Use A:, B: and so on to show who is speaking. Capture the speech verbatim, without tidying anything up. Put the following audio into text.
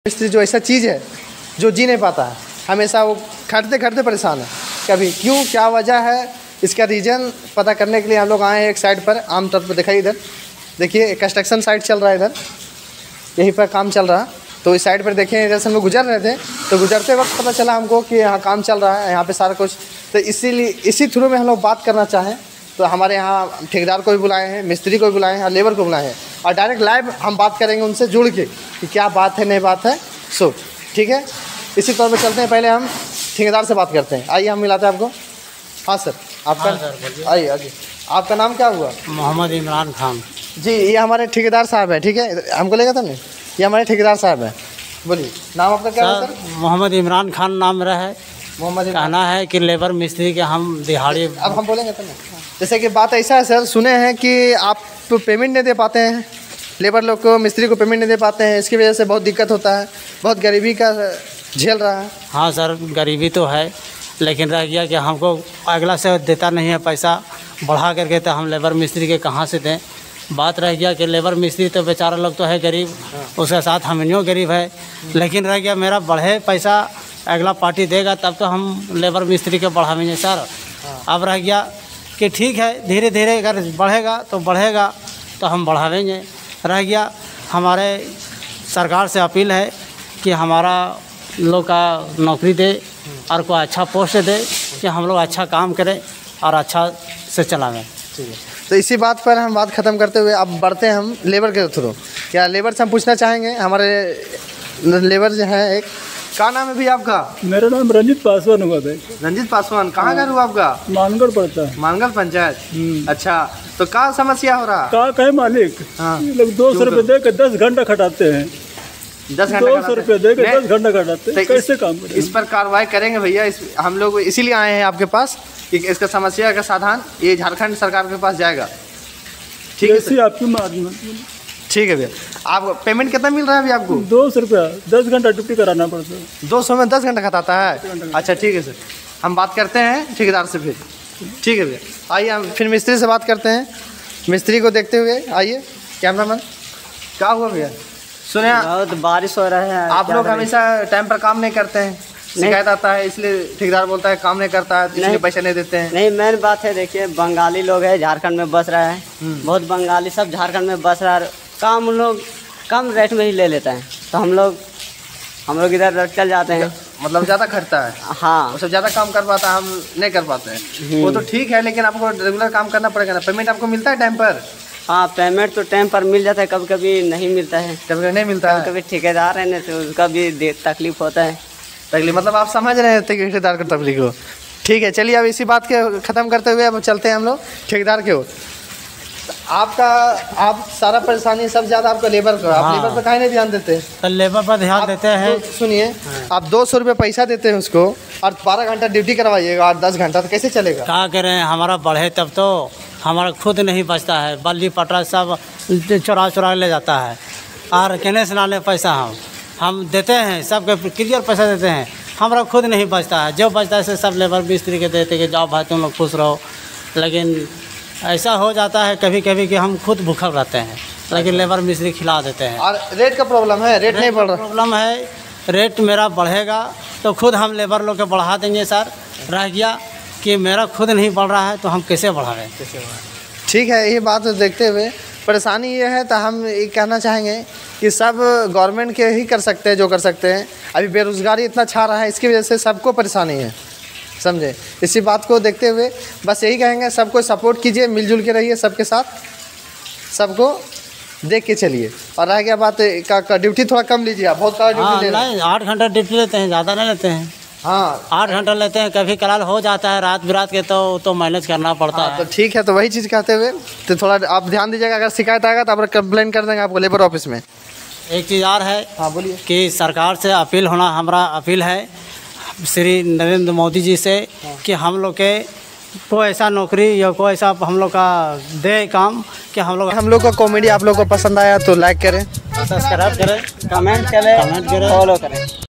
A: मिस्त्री जो ऐसा चीज़ है जो जी नहीं पाता है, हमेशा वो खटते खटते परेशान है। कभी क्यों, क्या वजह है, इसका रीज़न पता करने के लिए हम लोग आए हैं एक साइड पर। आमतौर पर दिखाई इधर देखिए, कंस्ट्रक्शन साइट चल रहा है, इधर यहीं पर काम चल रहा। तो इस साइड पर देखें, इधर से हम लोग गुजर रहे थे तो गुजरते वक्त पता चला हमको कि यहाँ काम चल रहा है, यहाँ पे सारा कुछ। तो इसीलिए इसी थ्रू में हम लोग बात करना चाहें तो हमारे यहाँ ठेकेदार को भी बुलाए हैं, मिस्त्री को भी बुलाए हैं और लेबर को बुलाए हैं, और डायरेक्ट लाइव हम बात करेंगे उनसे जुड़ के कि क्या बात है, नहीं बात है। सो ठीक है, इसी तौर पे चलते हैं। पहले हम ठेकेदार से बात करते हैं। आइए हम मिलाते हैं आपको। हाँ सर, आपका हाँ आइए आइए। आपका नाम क्या हुआ?
B: मोहम्मद इमरान खान
A: जी, ये हमारे ठेकेदार साहब हैं। ठीक है, हमको लेगा था नहीं, ये हमारे ठेकेदार साहब हैं। बोलिए, नाम आपका क्या है सर?
B: मोहम्मद इमरान खान नाम मेरा है।
A: मोहम्मद
B: कहना है कि लेबर मिस्त्री के हम दिहाड़ी।
A: अब हम बोलेंगे तो नहीं। जैसे कि बात ऐसा है सर, सुने हैं कि आप तो पेमेंट नहीं दे पाते हैं, लेबर लोग को, मिस्त्री को पेमेंट नहीं दे पाते हैं, इसकी वजह से बहुत दिक्कत होता है, बहुत गरीबी का झेल रहा है।
B: हाँ सर, गरीबी तो है, लेकिन रह गया कि हमको अगला से देता नहीं है पैसा बढ़ा करके, तो हम लेबर मिस्त्री के कहाँ से दें। बात रह गया कि लेबर मिस्त्री तो बेचारा लोग तो है गरीब, उसके साथ हम इन्हों गरीब है, लेकिन रह गया मेरा बढ़े पैसा अगला पार्टी देगा तब तो हम लेबर मिस्त्री के बढ़ावेंगे सर। अब रह गया कि ठीक है, धीरे धीरे अगर बढ़ेगा तो बढ़ेगा तो हम बढ़ावेंगे। रह गया हमारे सरकार से अपील है कि हमारा लोग का नौकरी दे और कोई अच्छा पोस्ट दे कि हम लोग अच्छा काम करें और अच्छा से चलावें।
A: ठीक है, तो इसी बात पर हम बात ख़त्म करते हुए अब बढ़ते हैं हम लेबर के थ्रू। क्या लेबर से हम पूछना चाहेंगे, हमारे लेबर जो है, एक क्या नाम है भी आपका?
C: मेरा नाम रंजीत पासवान हुआ भाई।
A: रंजीत पासवान, कहाँ घर हुआ आपका?
C: मानगढ़ पड़ता है।
A: मानगढ़ पंचायत। अच्छा, तो क्या समस्या हो रहा?
C: का कहे मालिक?
A: हाँ,
C: लोग दो सौ रुपये दे के दस घंटा खटाते हैं।
A: दस घंटा
C: दो सौ रुपये दे के दस घंटा खटाते हैं, कैसे काम करें?
A: इस पर कार्रवाई करेंगे भैया। इस हम लोग इसीलिए आए हैं आपके पास कि इसका समस्या का समाधान ये झारखंड सरकार के पास जाएगा। ठीक है,
C: आपकी मार्जिन।
A: ठीक है भैया। आप पेमेंट कितना मिल रहा है अभी आपको?
C: दो सौ रुपया दस घंटा ड्यूटी कराना पड़ता है।
A: दो सौ में दस घंटा खटाता है? अच्छा ठीक है सर, हम बात करते हैं ठेकेदार से फिर। ठीक है भैया, आइए हम फिर मिस्त्री से बात करते हैं। मिस्त्री को देखते हुए आइए। कैमरामैन, क्या हुआ भैया? सुने
D: बहुत बारिश हो रहा है,
A: आप लोग हमेशा टाइम पर काम नहीं करते हैं, शिकायत आता है, इसलिए ठेकेदार बोलता है काम नहीं करता है, इसलिए पैसे नहीं देते हैं।
D: नहीं, मेन बात है, देखिए बंगाली लोग है झारखंड में बस रहा है, बहुत बंगाली सब झारखंड में बस रहा है, काम उन लोग कम रेट में ही ले लेते हैं, तो हम लोग हम लोग इधर चल जाते हैं।
A: मतलब ज़्यादा खर्चा है?
D: हाँ,
A: वो सब ज़्यादा काम कर पाता है, हम नहीं कर पाते हैं। वो तो ठीक है, लेकिन आपको रेगुलर काम करना पड़ेगा ना। पेमेंट आपको मिलता है टाइम पर?
D: हाँ, पेमेंट तो टाइम पर मिल जाता है, कभी कभी नहीं मिलता है,
A: कभी कभी नहीं मिलता है।
D: कभी ठेकेदार है ना, तो उसका भी तकलीफ होता है।
A: तकलीफ मतलब आप समझ रहे हैं ठेकेदार की तकलीफ को। ठीक है, चलिए अब इसी बात के ख़त्म करते हुए अब चलते हैं हम लोग ठेकेदार के ओर। आपका आप सारा परेशानी सब ज़्यादा आपका लेबर का। आप
B: हाँ।
A: लेबर पर काहे नहीं ध्यान देते?
B: तो लेबर पर ध्यान देते हैं।
A: तो सुनिए, आप दो सौ रुपये पैसा देते हैं उसको और बारह घंटा ड्यूटी करवाइएगा और दस घंटा, तो कैसे चलेगा?
B: क्या करें, हमारा बढ़े तब तो हमारा खुद नहीं बचता है, बल्ली पटरा सब चुरा चुरा ले जाता है, और कहने से नाले पैसा हम हम देते हैं, सबके क्लियर पैसा देते हैं, हमारा खुद नहीं बचता है। जो बचता है सब लेबर मिस्त्री के देते कि जाओ भाई तुम लोग खुश रहो, लेकिन ऐसा हो जाता है कभी कभी कि हम खुद भूखल रहते हैं, लेकिन लेबर मिस्त्री खिला देते हैं।
A: और रेट का प्रॉब्लम है, रेट नहीं बढ़ रहा?
B: प्रॉब्लम है, रेट मेरा बढ़ेगा तो खुद हम लेबर लोग के बढ़ा देंगे सर। रह गया कि मेरा खुद नहीं बढ़ रहा है तो हम कैसे बढ़ावें?
A: ठीक है, ये बात देखते हुए परेशानी ये है, तो हम ये कहना चाहेंगे कि सब गवर्नमेंट के ही कर सकते हैं जो कर सकते हैं। अभी बेरोज़गारी इतना छा रहा है, इसकी वजह से सबको परेशानी है, समझे। इसी बात को देखते हुए बस यही कहेंगे, सबको सपोर्ट कीजिए, मिलजुल के रहिए, सबके साथ सबको देख के चलिए। और रह गया बात का, का ड्यूटी थोड़ा कम लीजिए आप, बहुत सारा ड्यूटी ले रहे हैं।
B: नहीं, आठ घंटा ड्यूटी लेते हैं, ज़्यादा नहीं लेते हैं।
A: हाँ,
B: आठ घंटा लेते हैं, कभी कलाल हो जाता है रात बिरात के, तो तो मैनेज करना पड़ता
A: हाँ,
B: है।
A: तो ठीक है, तो वही चीज़ कहते हुए तो थोड़ा आप ध्यान दीजिएगा, अगर शिकायत आएगा तो आप कंप्लेन कर देंगे आपको लेबर ऑफिस में।
B: एक चीज़ और है।
A: हाँ बोलिए। कि
B: सरकार से अपील होना, हमारा अपील है श्री नरेंद्र मोदी जी से कि हम लोग के कोई ऐसा नौकरी या कोई ऐसा हम लोग का दे काम कि हम लोग
A: हम लोग का कॉमेडी आप लोग को पसंद आया तो लाइक करें,
B: सब्सक्राइब करें,
D: कमेंट करें,
B: कमेंट करें,
D: फॉलो करें।